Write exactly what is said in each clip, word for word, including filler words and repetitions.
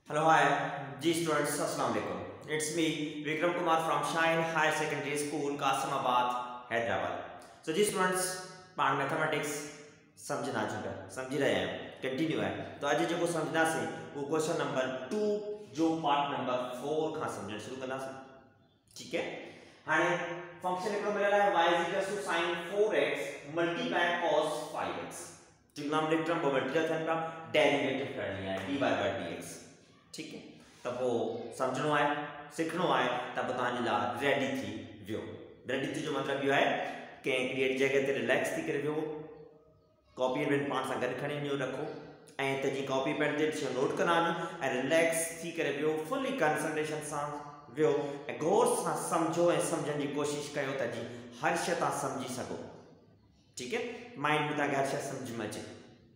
Hello, hi, G students, Assalamu alaikum. It's me, Vikram Kumar from Shine Higher Secondary School, Qasimabad, Hyderabad. So, G students, part mathematics समझना चुका समझ रहे हैं continue है तो आज जो को समझना से वो क्वेश्चन नंबर टू जो पार्ट नंबर फोर का समझना शुरू करना से ठीक है हाने फंक्शन एक मिला है y = sin four x multiply cos five x trigonometric trigonometry का का डेरिवेटिव करनी है dy by dx ठीक है तब वो समझनो है सीखनो है तब बताने ला रेडी थी व्यू रेडी थी जो मतलब यो है के क्रिएट जगह ते रिलैक्स थी करे व्यू कॉपी पेन पाण सा गड खणी न्यू रखो ए त जी कॉपी पेन ते छ नोट करानो ए रिलैक्स थी करे व्यू फुली कंसंट्रेशन सा व्यू ए गौर सा समझो ए समझण जी कोशिश कयो त जी हर शय ता समझी सको ठीक है माइंड में ता हर शय समझ में अचे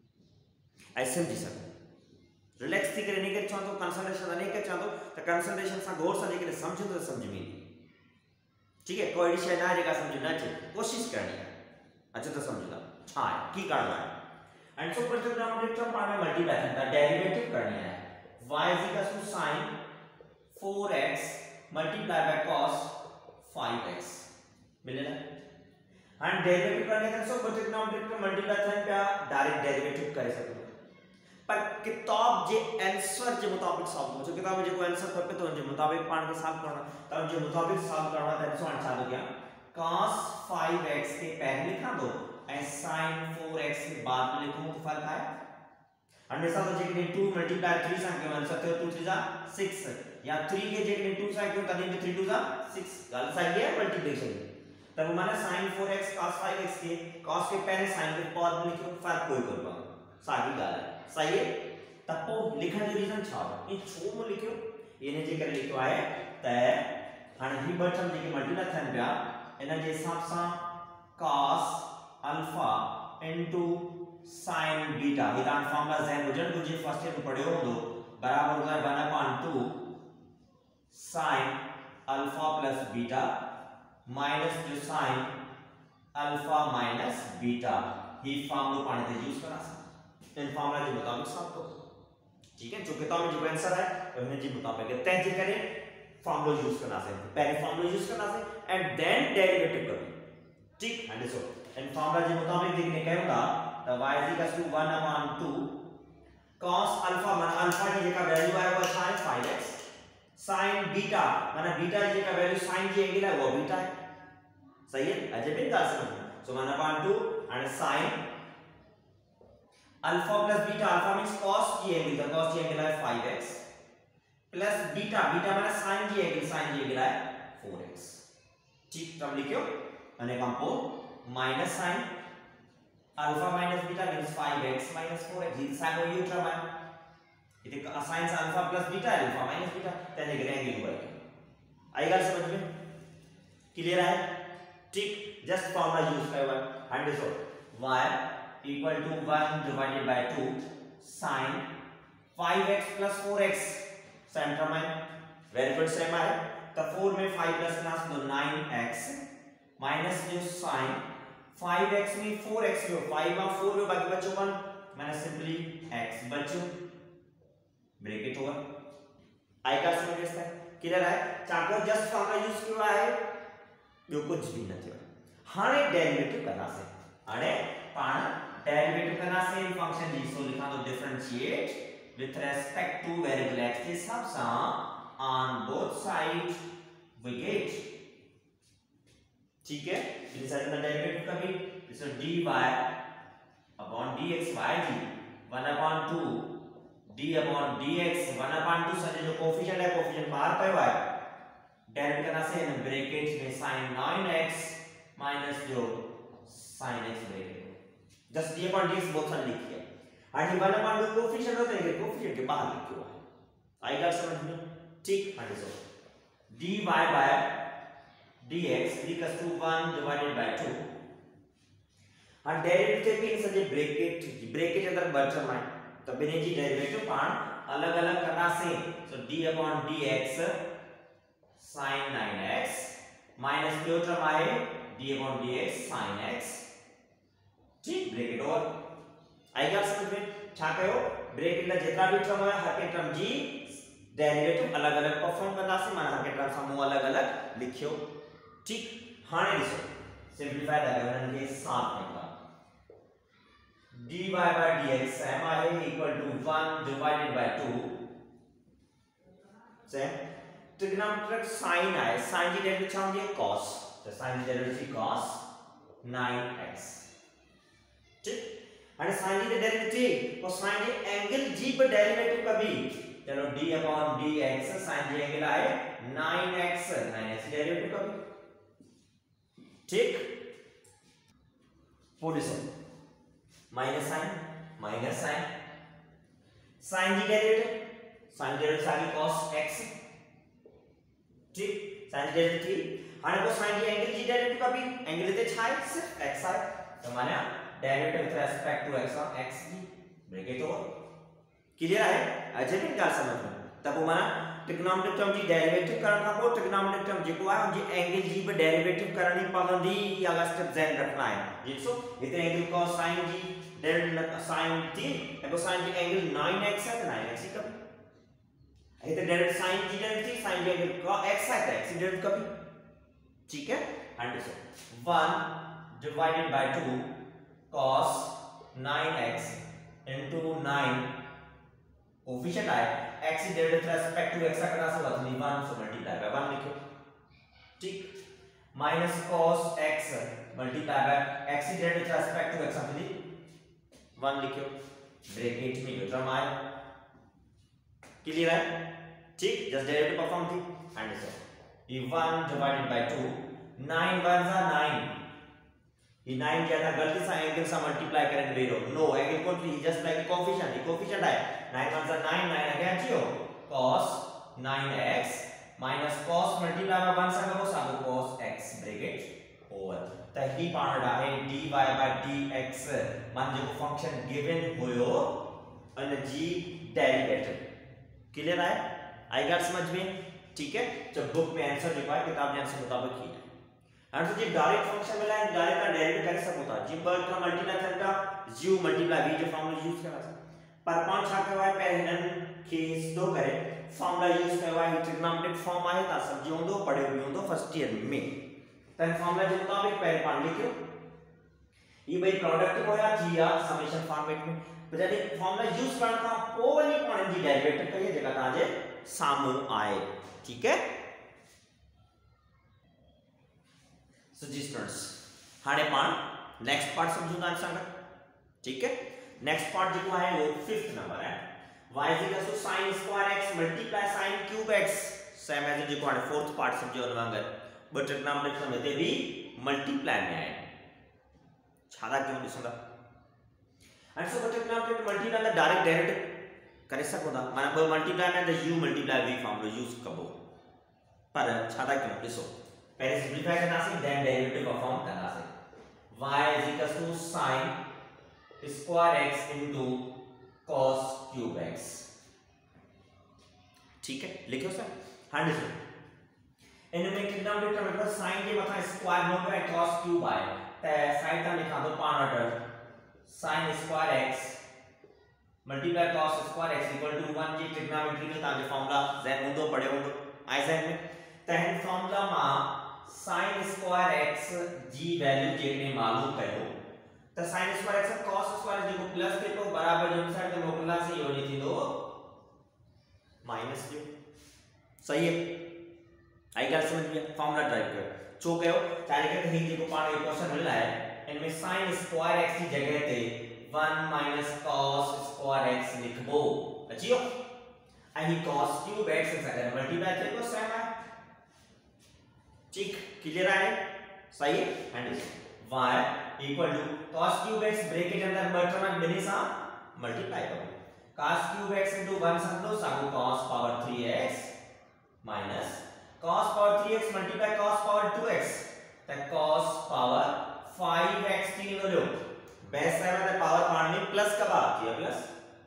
ऐ समझी सको रिलैक्स थी करे नहीं करे चाहो तो कंसंट्रेशन नहीं करे चाहो तो कंसंट्रेशन सा गौर सा लेके समझो तो समझ में ठीक है कोई शय ना जगह समझना चाहिए कोशिश करनी है अच्छा तो समझना हां की करना है एंड सो पर जो ग्राउंडेड टर्म पाने मल्टीप्लाई करना डेरिवेटिव करनी है y = sin four x multiply by cos five x मिलेगा एंड डेरिवेटिव करने का सो पर जो ग्राउंडेड टर्म मल्टीप्लाई करने पे डायरेक्ट डेरिवेटिव कर सकते पर किताब जे आंसर जे मुताबिक सॉल्व हो जो किताब में जो आंसर खपे तो जे मुताबिक पाण के सॉल्व करना तब जे मुताबिक सॉल्व करना तो आंसर आंसर हो गया cos फाइव एक्स के पहले लिखा दो और sin फोर एक्स के बाद में लिखूं तो फर्क है हमेशा तो जे के टू मल्टीप्लाई थ्री सा के आंसर तो टू थ्री जा सिक्स या थ्री के जे के टू सा के तने में थ्री टू जा सिक्स गल सही है मल्टीप्लिकेशन तब माने sin four x cos five x के cos के पहले sin के बाद में लिखो फर्क कोई कर पा सारी गल है सही है तब तो लिखण जो रीजन छा इन छो में लिखो इने जे कर लिखो है त हाने ही बटन जे के मल्टीप्लाई थन पिया इन जे हिसाब सा cos alpha into sin beta इदान फार्मूला जहन वजन को जे फर्स्ट ईयर में पढ़ियो हो बराबर होता है one upon two sin alpha plus beta minus जो sin अल्फा माइनस बीटा ही फार्मूला पाने ते यूज करा इन फार्मूला के मुताबिक सब को ठीक है जो किताब में जो आंसर है उन्हें जी मुताबिक तय जे करें फार्मूला यूज करना से पहले फार्मूला यूज करना से एंड देन डेरिवेटिव करना ठीक एंड सो इन फार्मूला के मुताबिक देखने कहूंगा तो y = one upon two cos alpha माने अल्फा की जगह वैल्यू आया वो sin five x sin beta माने बीटा की जगह वैल्यू sin जी एंगल है वो बीटा है सही है अजय भी कर सकते so one upon two and sin alpha plus beta alpha means cos की एंगल द cos की एंगल है five x plus beta beta माने sin की एंगल sin की एंगल है फोर एक्स ठीक तब लिखियो અને कंपो minus sin alpha minus beta means five x minus four x ये साइड यू टर्म है इथे sin alpha plus beta alpha minus beta त्याने एंगल हुआ आई गल समझ में क्लियर है ठीक जस्ट फॉर्मूला यूज करवा and so y equal to one divided by two sin five x plus four x centre में वेरी गुड सेम है तो फोर में फाइव प्लस प्लस तो नाइन एक्स माइनस जो sin फाइव एक्स में four x में five में four में बाकी बचो वन मैंने सिंपली x बचो ब्रैकेट होगा आई का समझ में क्लियर है चाको जस्ट फॉर्मूला यूज किया है यो कुछ भी नहीं थयो हाने डेरिवेटिव करना से हाने पाण डेरिवेटिव करना से फंक्शन जी सो लिखा तो differentiate with respect to variable x के हिसाब से on both side we get ठीक है इस साइड का डेरिवेटिव का भी so dy upon dx yg one upon two d upon dx one upon two से जो कोएफिशिएंट है कोएफिशिएंट बाहर पे हुआ है डेरिवेटिव करना से इन ब्रैकेट में sin नाइन एक्स माइनस जो sin x bracket just d upon dx both side लिखिए और ये वन अपॉन टू कोएफिशिएंट होते हैं कोएफिशिएंट के बाहर लिखे हुआ है आई गॉट समझ में ठीक है so dy by dx equals to one divided by two और डेरिवेटिव के इन सजे ब्रैकेट ब्रैकेट अंदर बचम है तो बिने जी डेरिवेटिव पाण अलग-अलग करना से so d upon dx sin nine x minus जो टर्म आए d upon dx sin x ठीक ब्रैकेट और आई गॉट समझ में छा कयो ब्रैकेट ला जेतरा भी टर्म है हर के टर्म जी डेरिवेटिव अलग अलग परफॉर्म करना से माना के टर्म्स हम अलग अलग लिखियो ठीक हाने दिसो सिंपलीफाई द गिवन के साथ में dy by dx m I equal to one divided by two same trigonometric sin है sin की डेरिवेटिव छाम दिए cos तो sin की डेरिवेटिव cos नाइन एक्स ठीक और sin की डेरिवेटिव और sin के एंगल g पर डेरिवेटिव का भी चलो d upon dx sin जी एंगल आए nine x nine x derivative का भी ठीक position minus sine minus sine sine जी डेरिवेटिव साइन डेरिवेटिव आगे cos x ठीक साइन डेरिवेटिव आणि को साइन जी एंगल जी डेरिवेटिव का भी एंगल इथे छाय सिर्फ x आहे तो माने derivative with respect to x of x जी ब्रैकेट ओवर क्लियर आहे अजय भी का समझ में तब वो माना ट्रिग्नोमेट्रिक टर्म जी डेरिवेटिव करण का को ट्रिग्नोमेट्रिक टर्म जेको आहे जी एंगल जी पे डेरिवेटिव करनी पवंदी या स्टेप ज़हन रखना है जी सो इतने एंगल cos sin जी डेरिवेटिव sin t एगो sin जी एंगल नाइन एक्स है तो नाइन एक्स ही कभी इतने डेरिवेटिव sin जी डेरिवेटिव sin जी एंगल cos x है तो x डेरिवेटिव कभी ठीक है understand one divided by two cos nine x into nine coefficient आए x derivative respect to x का करना से बदली वन से मल्टीप्लाई बाय वन लिखो ठीक minus cos x multiply by x derivative respect to x बदली वन लिखो ब्रैकेट में जो टर्म आए क्लियर है ठीक जस्ट डेरिवेटिव परफॉर्म थी एंड सो ये one divided by two nine one जा नाइन ये नाइन क्या था गलती से एंगल से मल्टीप्लाई करेंगे वेरो नो एंगल कौन थी जस्ट लाइक कोफिशिएंट ये कोफिशिएंट है नाइन वन जा नाइन नाइन अगेन जियो cos nine x minus cos multiply by one सा करो सागो cos x ब्रैकेट ओवर त ही पार्ट आहे dy by dx मान जो फंक्शन गिवन होयो अन g डेरिवेटिव क्लियर है आई गॉट समझ में ठीक है जब बुक में आंसर लिखा है किताब में आंसर मुताबिक ही और तो जी डायरेक्ट फंक्शन मिला है डायरेक्ट का डेरिवेटिव कर सकता है जी पर का मल्टीप्लाई करता u मल्टीप्लाई v जो फॉर्मूला यूज करा पर पांच छा के वाय पहलन केस दो करे फॉर्मूला यूज करवा है ट्रिग्नोमेट्रिक फॉर्म आहे ता सब जो दो पढ़े हुए हो फर्स्ट ईयर में तन फॉर्मूला जो मुताबिक पहले पढ़ लिखो ये भाई प्रोडक्ट होया जी या समेशन फॉर्मेट में बजाय फॉर्मूला यूज करना था पोली पॉइंट जी डेरिवेटिव का ये जगह ताजे सामू आए ठीक है सो जी स्टूडेंट्स हाने पाण नेक्स्ट पार्ट समझूंगा आंसर ठीक है नेक्स्ट पार्ट जो है वो फिफ्थ नंबर है y is equal to sin square x multiply sin cube x same as जो है फोर्थ पार्ट समझो नवांगर बट ट्रिग्नोमेट्रिक समझते भी मल्टीप्लाई में आए छादा क्यों दिसंदा and so but trigonometric multiply the direct derivative करे सको दा माने ब मल्टीप्लाई में the u multiply v formula use कबो पर छादा क्यों दिसो पहले सिंपलीफाई करना से देन डेरिवेटिव परफॉर्म करना से y is equal to sin square x into cos cube x ठीक है लिखो सर हंड्रेड इनमें कितना बेटा मतलब sin के मतलब स्क्वायर हो गया cos cube आए तो साइड का लिखा दो part sin square x multiply cos square x equal to one जी ट्रिग्नोमेट्री में ताजे फार्मूला ज़हन में दो पढ़े हो आई ज़हन में तहन फार्मूला में sin square x जी वैल्यू जेने मालूम करो तो sin square x cos square जो प्लस के तो बराबर जो साइड में मोकला से यो नहीं थी दो माइनस जो सही है आई गॉट समझ में फार्मूला ड्राइव कर चो कहो चाहे के ही जो पार्ट इक्वेशन मिल रहा है इनमें sin स्क्वायर x की जगह पे one minus cos square x लिखबो अचियो आई cos क्यूब x से अगर मल्टीप्लाई करो सेम है ठीक क्लियर है सही है and y equal to cos cube x bracket अंदर मल्टीप्लाई बने सा मल्टीप्लाई करो cos cube x into one समझो सागो cos power three x minus cos power three x multiply cos power two x तो cos पावर फाइव एक्स तीन हो लो base है मतलब पावर पावर में प्लस का बात किया प्लस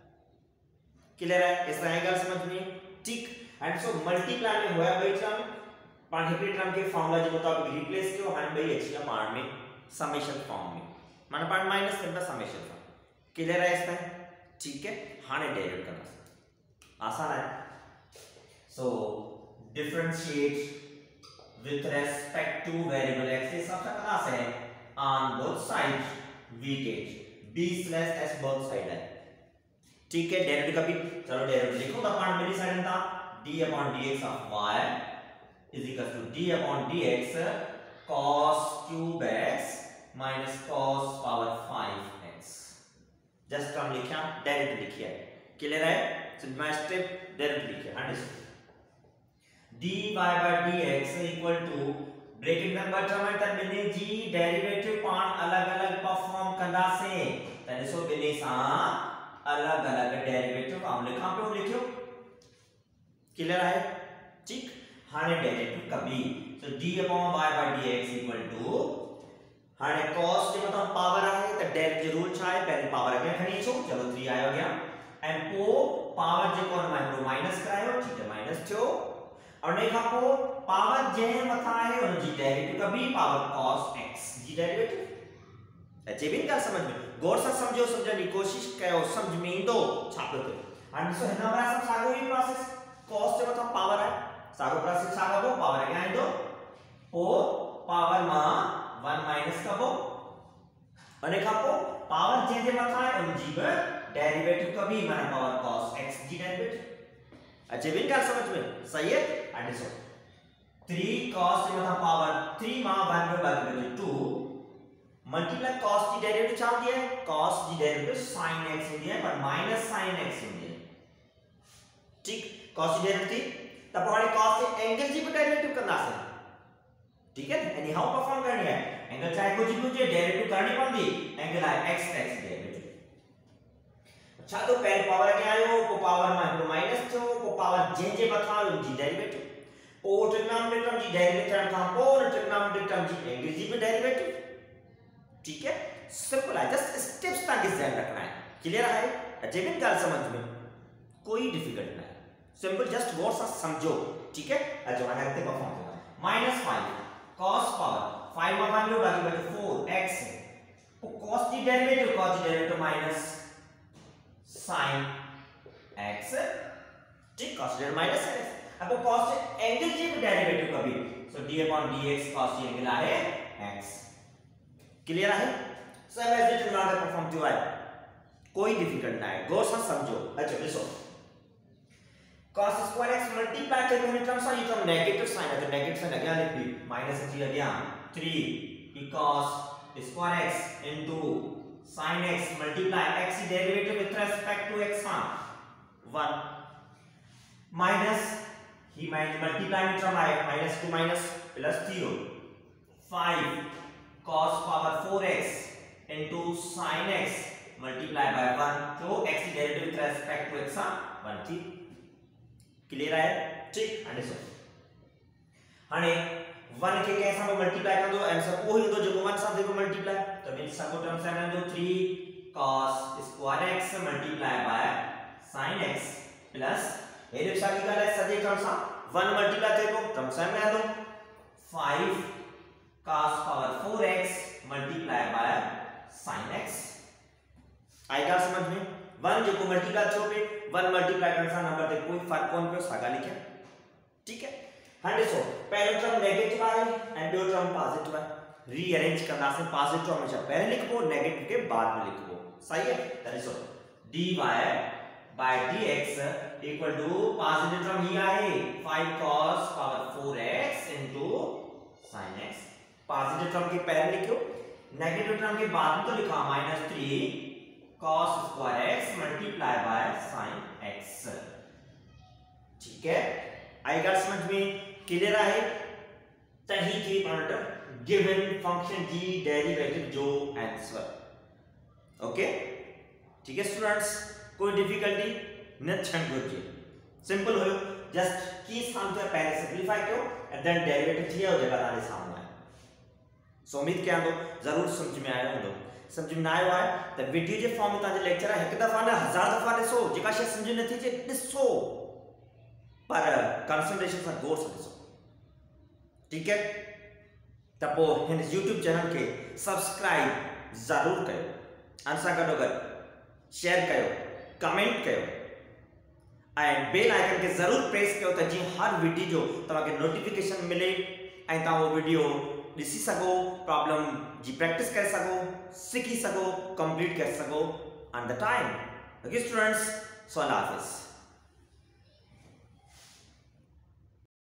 क्लियर है इस तरह का समझ में ठीक एंड सो मल्टीप्लाई में होया भाई टर्म पांचवी टर्म के फार्मूला जो मुताबिक रिप्लेस कियो हन भाई एच का पार्ट में समेशन फॉर्म में माने पार्ट माइनस करना समेशन फॉर्म क्लियर है इस तरह ठीक है हाने डेरिवेट करना आसान है so differentiate with respect to variable x ये सबका क्लास है on both sides v get b slash s both side है, ठीक है। डेरिवेटिव का भी चलो डेरिवेटिव लिखो तो अपन मेरी साइड था d upon dx of y is equal to d upon dx cos cube x minus cos power five x। Just हम लिखा डेरिवेटिव लिखिए, क्लियर है। सो मैं स्टेप डेरिवेटिव लिखिए understood dy by dx equal to bracket number term तक बिने जी derivative part अलग-अलग परफॉर्म करना से तने सो बिने सा अलग-अलग डेरिवेटिव हम लिखा पे लिखियो, क्लियर है, ठीक। हाने डेरिवेटिव कभी सो d upon y by dx equal to हाने cos के मतलब पावर है तो डेरिवेटिव रूल छा है पहले पावर अगे खणी छो, चलो थ्री आयो गया एंड पो पावर जे कोन माइक्रो माइनस करायो, ठीक है, माइनस थयो और नहीं खापो पावर जे मथा है और जी डेरिवेटिव का भी पावर cos x जी डेरिवेटिव अच्छे भी निकाल समझ में गौर से समझो समझने की कोशिश करो समझ में दो छापो तो एंड सो है ना हमारा सब सागो ही प्रोसेस cos से मतलब पावर है सागो प्रोसेस सागो को पावर है क्या दो ओ पावर मा वन माइनस का वो और नहीं खापो पावर जे जे मथा है और जी डेरिवेटिव का भी माना पावर cos x जी डेरिवेटिव अच्छे भी निकाल समझ में सही है। एंड सो थ्री cos से मतलब पावर थ्री मा वन पे बाकी बचे टू मल्टीप्लाई cos की डेरिवेटिव चाह दिया है cos की डेरिवेटिव sin x हो दिया है पर माइनस sin x हो दिया है, ठीक। cos की डेरिवेटिव तब हमारे cos से एंगल जी पे डेरिवेटिव करना है, ठीक है, एनी हाउ परफॉर्म करनी है एंगल चाहे कुछ भी हो जाए डेरिवेटिव करनी पड़ती एंगल है x x डेरिवेटिव। अच्छा तो पहले पावर क्या आयो को पावर माइनस माइनस थो को पावर जे जे बताओ जी डेरिवेटिव ओ ट्रिग्नोमेट्रिक टर्म जी डेरिवेटिव था और ट्रिग्नोमेट्रिक टर्म जी एंगल जी पे डेरिवेटिव, ठीक है, सिंपल है, जस्ट स्टेप्स तक ध्यान रखना है, क्लियर है। अच्छे भी निकाल समझ में कोई डिफिकल्ट नहीं, सिंपल जस्ट गौर से समझो, ठीक है। अच्छा मैं करते परफॉर्म करूंगा minus five cos power five में मान लो बाकी बचे फोर x को cos की डेरिवेटिव cos की डेरिवेटिव माइनस sin x, ठीक, cos derivative minus sin x अब cos से एंगल जी पे डेरिवेटिव का भी so d upon dx cos की एंगल है x, क्लियर है। सब ऐसे ट्रिग्नोमेट्री परफॉर्म क्यों है कोई डिफिकल्ट ना है, गौर से समझो। अच्छा देखो cos स्क्वायर x मल्टीप्लाई करके हमें टर्म सा ये टर्म नेगेटिव साइन है तो नेगेटिव साइन लगा लिख दी माइनस थ्री लग गया थ्री की cos square x into sin x multiply x की derivative with respect to x one minus ही मल्टीप्लाई में टर्म आए minus two minus plus zero five cos power four x into sin x multiply by one तो x की derivative with respect to x one थी, clear है, ठीक। Understand हने one के कैसा को मल्टीप्लाई कर दो आंसर को ही दो जो वन साथ देखो मल्टीप्लाई तो मीन सबको टर्म से आना दो three cos square x multiply by sin x plus ये जो सारी का है सजे टर्म सा वन मल्टीप्लाई देखो टर्म से आना दो five cos power four x multiply by sin x आएगा समझ में वन जो को मल्टीप्लाई छो पे वन मल्टीप्लाई करने से नंबर दे कोई फर्क कौन पे सागा लिखे, ठीक है। हंड्रेड सो पहले टर्म नेगेटिव है एंड दो टर्म पॉजिटिव है रीअरेंज करना से पॉजिटिव हमेशा पहले लिखो नेगेटिव के बाद में लिखो, सही है। That is so dy by dx equal to positive term ही आए five cos power four x into sin x positive term के पहले लिखो नेगेटिव टर्म के बाद में तो लिखा minus three cos square x multiply by sin x, ठीक है, आएगा समझ में, क्लियर है। तही के part given function g derivative जो आंसर, ओके, ठीक है स्टूडेंट्स, कोई डिफिकल्टी न छन गुरजे सिंपल हो जस्ट की सामने पहले सिंपलीफाई करो एंड देन डेरिवेटिव किया हो जाएगा तारे सामने है। सो उम्मीद क्या दो जरूर समझ में आया हो समझ में आयो है तो वीडियो जे फॉर्म में ताजे लेक्चर है एक दफा ना हजार दफा ॾिसो जेका शे समझ नथी जे ॾिसो पर कंसंट्रेशन सां गौर सां ॾिसो, ठीक है। त पोइ हिन यूट्यूब चैनल के सब्सक्राइब जरूर कयो, अन सां गॾो गॾु शेयर कयो, कमेंट कयो एंड बेल आइकन के जरूर प्रेस कयो त जी हर वीडियो जो तव्हांखे नोटिफिकेशन मिले ऐं तव्हां वो वीडियो ॾिसी सघो, प्रॉब्लम जी प्रैक्टिस करे सघो, सीखी सघो, कंप्लीट करे सघो on the time. Okay students, so अल्लाह हाफिज़।